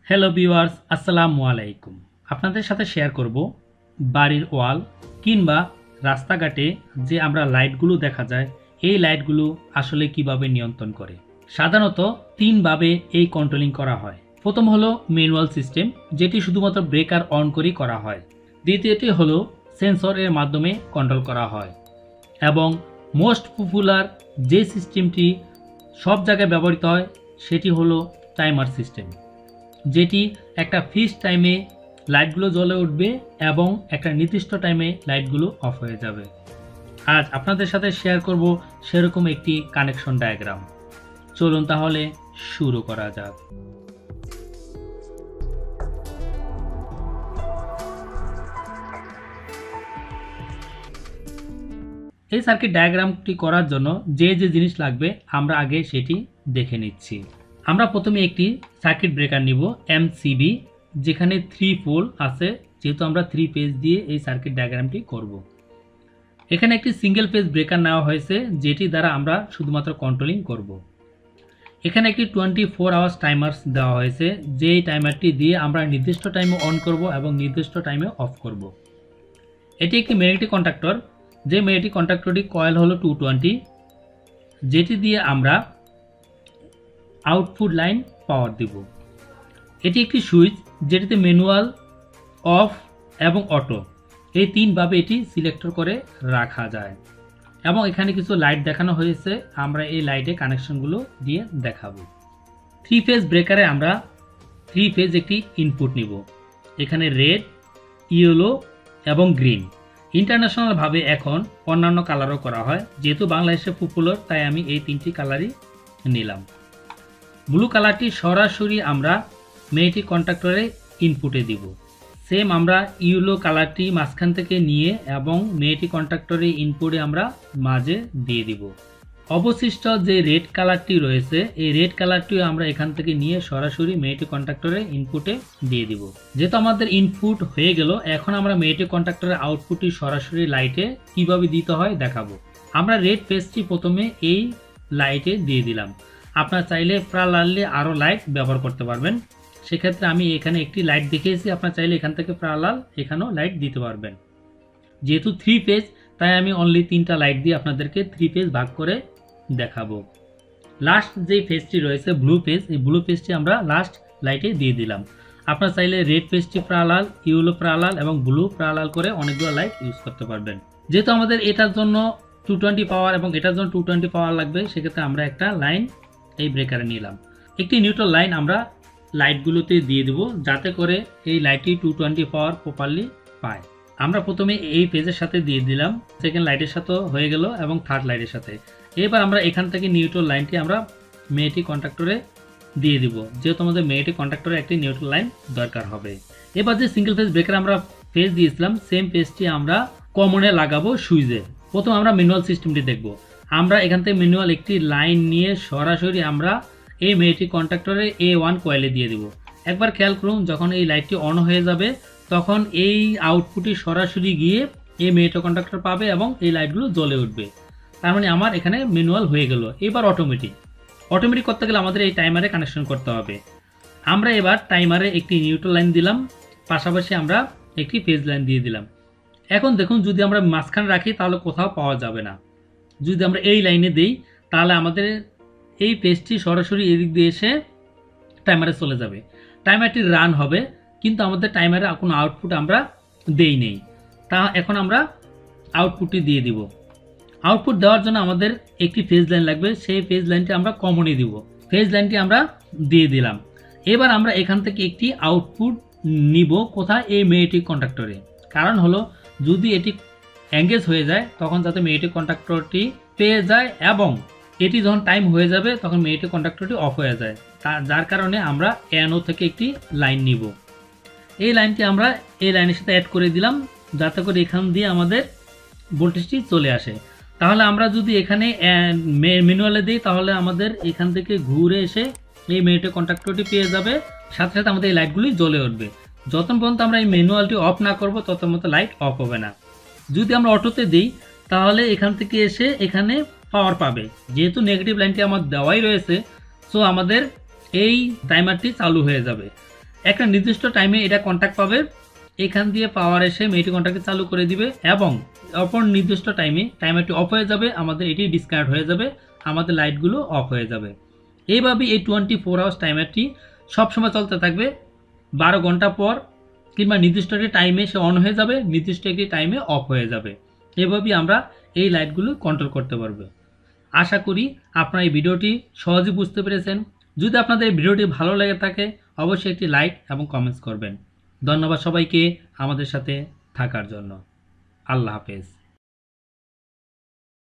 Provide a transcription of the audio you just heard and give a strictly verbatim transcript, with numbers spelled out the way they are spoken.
Hello viewers, আসসালামু আলাইকুম। আপনাদের সাথে শেয়ার করব বাড়ির ওয়াল কিংবা রাস্তাঘাটে যে আমরা লাইটগুলো দেখা যায়, এই লাইটগুলো আসলে কিভাবে নিয়ন্ত্রণ করে। সাধারণত তিনভাবে এই কন্ট্রোলিং করা হয়। প্রথম হলো ম্যানুয়াল সিস্টেম, যেটি শুধুমাত্র ব্রেকার অন করেই করা হয়। দ্বিতীয়টি হলো সেন্সরের মাধ্যমে কন্ট্রোল করা হয় এবং মোস্ট পপুলার যে সিস্টেমটি সব জায়গায় ব্যবহৃত হয় সেটি হলো টাইমার সিস্টেম, যেটি একটা ফিক্সড টাইমে লাইটগুলো জ্বলে উঠবে এবং একটা নির্দিষ্ট টাইমে লাইটগুলো অফ হয়ে যাবে। আজ আপনাদের সাথে শেয়ার করব সেরকম একটি কানেকশন ডায়াগ্রাম। চলুন তাহলে শুরু করা যাক। এই সার্কিট ডায়াগ্রামটি করার জন্য যে যে জিনিস লাগবে আমরা আগে সেটি দেখে নিচ্ছি। আমরা প্রথমে একটি সার্কিট ব্রেকার নিব এমসিবি, যেখানে থ্রি পোল আছে, যেহেতু আমরা থ্রি পেজ দিয়ে এই সার্কিট ডায়াগ্রামটি করব। এখানে একটি সিঙ্গেল পেজ ব্রেকার নেওয়া হয়েছে, যেটি দ্বারা আমরা শুধুমাত্র কন্ট্রোলিং করব। এখানে একটি টোয়েন্টি ফোর আওয়ার্স টাইমার্স দেওয়া হয়েছে, যেই টাইমারটি দিয়ে আমরা নির্দিষ্ট টাইমে অন করব এবং নির্দিষ্ট টাইমে অফ করব। এটি একটি ম্যাগনেটিক কন্ডাক্টর, যে ম্যাগনেটিক কন্ডাক্টরটি কয়েল হলো টু টোয়েন্টি, যেটি দিয়ে আমরা আউটপুট লাইন পাওয়ার দিব। এটি একটি সুইচ, যেটিতে ম্যানুয়াল, অফ এবং অটো এই তিনভাবে এটি সিলেক্টর করে রাখা যায়। এবং এখানে কিছু লাইট দেখানো হয়েছে, আমরা এই লাইটে কানেকশনগুলো দিয়ে দেখাবো। থ্রি ফেজ ব্রেকারে আমরা থ্রি ফেজ একটি ইনপুট নিব। এখানে রেড, ইয়েলো এবং গ্রিন। ইন্টারন্যাশনালভাবে এখন অন্যান্য কালারও করা হয়, যেহেতু বাংলাদেশে পপুলার তাই আমি এই তিনটি কালারই নিলাম। ব্লু কালারটি সরাসরি আমরা ম্যাগনেটিক কন্ডাক্টরে ইনপুটে দিব। সেম আমরা ইয়েলো কালারটি মাঝখান থেকে নিয়ে এবং ম্যাগনেটিক কন্ডাক্টরে ইনপুটে আমরা মাঝে দিয়ে দিব। অবশিষ্ট যে রেড কালারটি রয়েছে, এই রেড কালারটিও আমরা এখান থেকে নিয়ে সরাসরি ম্যাগনেটিক কন্ডাক্টরে ইনপুটে দিয়ে দিব। যেহেতু আমাদের ইনপুট হয়ে গেল, এখন আমরা ম্যাগনেটিক কন্ডাক্টরের আউটপুটটি সরাসরি লাইটে কিভাবে দিতে হয় দেখাবো। আমরা রেড পেজটি প্রথমে এই লাইটে দিয়ে দিলাম। আপনারা চাইলে প্যারালালি আরও লাইট ব্যবহার করতে পারবেন, সেক্ষেত্রে আমি এখানে একটি লাইট দেখিয়েছি। আপনারা চাইলে এখান থেকে প্যারালাল এখানেও লাইট দিতে পারবেন। যেহেতু থ্রি পেজ তাই আমি অনলি তিনটা লাইট দিয়ে আপনাদেরকে থ্রি পেজ ভাগ করে দেখাবো। লাস্ট যে পেজটি রয়েছে ব্লু পেজ, এই ব্লু পেজটি আমরা লাস্ট লাইটে দিয়ে দিলাম। আপনারা চাইলে রেড পেজটি প্যারালাল, ইয়েলো প্যারালাল এবং ব্লু প্যারালাল করে অনেকগুলো লাইট ইউজ করতে পারবেন। যেহেতু আমাদের এটার জন্য টু টোয়েন্টি পাওয়ার এবং এটার জন্য টু টোয়েন্টি পাওয়ার লাগবে, সেক্ষেত্রে আমরা একটা লাইন এই ব্রেকারে নিলাম। একটি নিউট্রাল লাইন আমরা লাইটগুলোতে দিয়ে দেব, যাতে করে এই লাইটটি টু টোয়েন্টি পাওয়ার প্রপারলি পায়। আমরা প্রথমে এই পেজের সাথে দিয়ে দিলাম, সেকেন্ড লাইটের সাথেও হয়ে গেল এবং থার্ড লাইটের সাথে। এবার আমরা এখান থেকে নিউট্রাল লাইনটি আমরা ম্যাগনেটিক কন্ডাক্টরে দিয়ে দিব, যেহেতু আমাদের ম্যাগনেটিক কন্ডাক্টরে একটি নিউট্রাল লাইন দরকার হবে। এবার যে সিঙ্গেল পেজ ব্রেকার আমরা পেজ দিয়েছিলাম, সেম পেজটি আমরা কমনে লাগাবো সুইচে। প্রথম আমরা ম্যানুয়াল সিস্টেমটি দেখব। আমরা এখান থেকে ম্যানুয়াল একটি লাইন নিয়ে সরাসরি আমরা এই ম্যাগনেটিক কন্ডাক্টরে এ ওয়ান কয়েলে দিয়ে দিব। একবার খেয়াল করুন, যখন এই লাইটটি অন হয়ে যাবে তখন এই আউটপুটটি সরাসরি গিয়ে এই ম্যাগনেটিক কন্ডাক্টর পাবে এবং এই লাইটগুলো জ্বলে উঠবে। তার মানে আমার এখানে ম্যানুয়াল হয়ে গেল। এবার অটোমেটিক অটোমেটিক করতে গেলে আমাদের এই টাইমারে কানেকশন করতে হবে। আমরা এবার টাইমারে একটি নিউট্রাল লাইন দিলাম, পাশাপাশি আমরা একটি ফেজ লাইন দিয়ে দিলাম। এখন দেখুন, যদি আমরা মাঝখানে রাখি তাহলে কোথাও পাওয়া যাবে না। যদি আমরা এই লাইনে দিই তাহলে আমাদের এই পেজটি সরাসরি এদিক দিয়ে এসে টাইমারে চলে যাবে। টাইমারটি রান হবে, কিন্তু আমাদের টাইমারে কোনো আউটপুট আমরা দেই নেই। তা এখন আমরা আউটপুটটি দিয়ে দিব। আউটপুট দেওয়ার জন্য আমাদের একটি ফেজ লাইন লাগবে, সেই ফেজ লাইনটি আমরা কমনে দিব। ফেজ লাইনটি আমরা দিয়ে দিলাম। এবার আমরা এখান থেকে একটি আউটপুট নিব, কোথায়? এই ম্যাগনেটিক কন্ডাক্টরে। কারণ হলো, যদি এটি এঙ্গেজ হয়ে যায় তখন যাতে ম্যাগনেটিক কন্ডাক্টরটি পেয়ে যায় এবং এটি যখন টাইম হয়ে যাবে তখন ম্যাগনেটিক কন্ডাক্টরটি অফ হয়ে যায়। যার কারণে আমরা এনও থেকে একটি লাইন নিব। এই লাইনটি আমরা এই লাইনের সাথে অ্যাড করে দিলাম, যাতে করে এখান দিয়ে আমাদের ভোল্টেজটি চলে আসে। তাহলে আমরা যদি এখানে ম্যানুয়ালে দিই তাহলে আমাদের এখান থেকে ঘুরে এসে এই ম্যাগনেটিক কন্ডাক্টরটি পেয়ে যাবে, সাথে সাথে আমাদের এই লাইটগুলি জ্বলে উঠবে। যতক্ষণ পর্যন্ত আমরা এই ম্যানুয়ালটি অফ না করব ততক্ষণ মতো লাইট অফ হবে না। যদি আমরা অটোতে দিই তাহলে এখান থেকে এসে এখানে পাওয়ার পাবে। যেহেতু নেগেটিভ লাইনটি আমার দেওয়াই রয়েছে, সো আমাদের এই টাইমারটি চালু হয়ে যাবে। একটা নির্দিষ্ট টাইমে এটা কন্ট্যাক্ট পাবে, এখান দিয়ে পাওয়ার এসে মেটি কন্ট্যাক্টকে চালু করে দিবে এবং অপর নির্দিষ্ট টাইমে টাইমারটি অফ হয়ে যাবে, আমাদের এটি ডিসকানেক্ট হয়ে যাবে, আমাদের লাইটগুলো অফ হয়ে যাবে। এইভাবে এই টোয়েন্টি ফোর আওয়ার্স টাইমারটি সবসময় চলতে থাকবে। বারো ঘন্টা পর কিংবা নির্দিষ্ট একটি টাইমে সে অন হয়ে যাবে, নির্দিষ্ট একটি টাইমে অফ হয়ে যাবে। এভাবেই আমরা এই লাইটগুলো কন্ট্রোল করতে পারবো। আশা করি আপনারা এই ভিডিওটি সহজে বুঝতে পেরেছেন। যদি আপনাদের এই ভিডিওটি ভালো লেগে থাকে অবশ্যই একটি লাইক এবং কমেন্টস করবেন। ধন্যবাদ সবাইকে আমাদের সাথে থাকার জন্য। আল্লাহ হাফেজ।